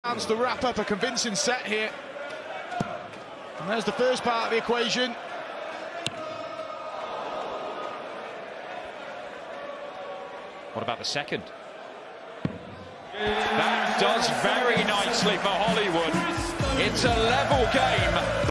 Chance to wrap up a convincing set here. And there's the first part of the equation. What about the second? That does very nicely for Hollywood. It's a level game.